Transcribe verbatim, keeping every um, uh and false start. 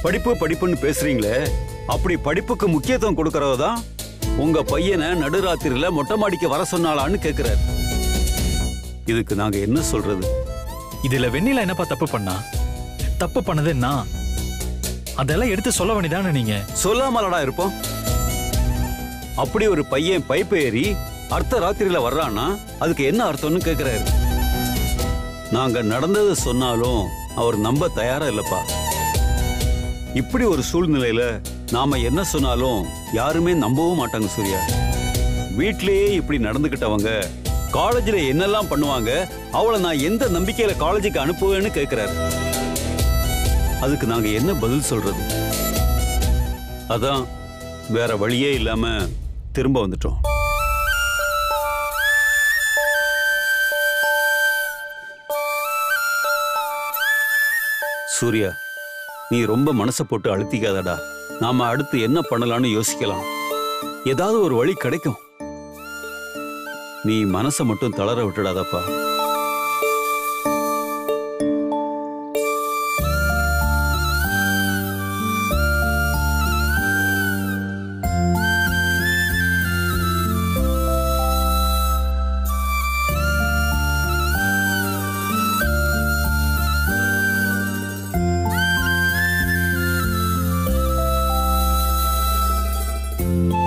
படிப்பு படிப்புன்னு பேசுறீங்களே, அப்படி படிப்புக்கு முக்கியத்துவம் கொடுக்கறதான் உங்க பையனை நடுராத்திரியில மொட்டை மாடிக்கு வர சொன்னாலான்னு கேக்குறாரு. இதுக்கு நாங்க என்ன சொல்றது? இதுல வெண்ணிலா என்னப்பா தப்பு பண்ணா? தப்பு பண்ணது நான். அதெல்லாம் எடுத்து சொல்ல வேண்டியதானே நீங்க. சொல்லாமலடா இருப்போம். அப்படி ஒரு பையன் பைப் ஏறி அர்த்த ராத்திரியில வர்றான்னா அதுக்கு என்ன அர்த்தம்னு கேக்குறாரு. நாங்க நடந்தது சொன்னாலும் அவர் நம்ப தயாரா இல்லப்பா. இப்படி ஒரு சூழ்நிலையில நாம என்ன சொன்னாலும் யாருமே நம்பவும் மாட்டாங்க சூர்யா. வீட்லயே இப்படி நடந்துகிட்டவங்க காலேஜ்ல என்னெல்லாம் பண்ணுவாங்க, அவளை நான் எந்த நம்பிக்கையில காலேஜுக்கு அனுப்புவேன்னு கேக்குறாரு. அதுக்கு நாங்க என்ன பதில் சொல்றது? அதான் வேற வழியே இல்லாம திரும்ப வந்துட்டோம். சூர்யா, நீ ரொம்ப மனசை போட்டு அழுத்திக்காதடா. நாம அடுத்து என்ன பண்ணலாம்னு யோசிக்கலாம். ஏதாவது ஒரு வழி கிடைக்கும். நீ மனசை மட்டும் தளர விட்டுடாதப்பா. you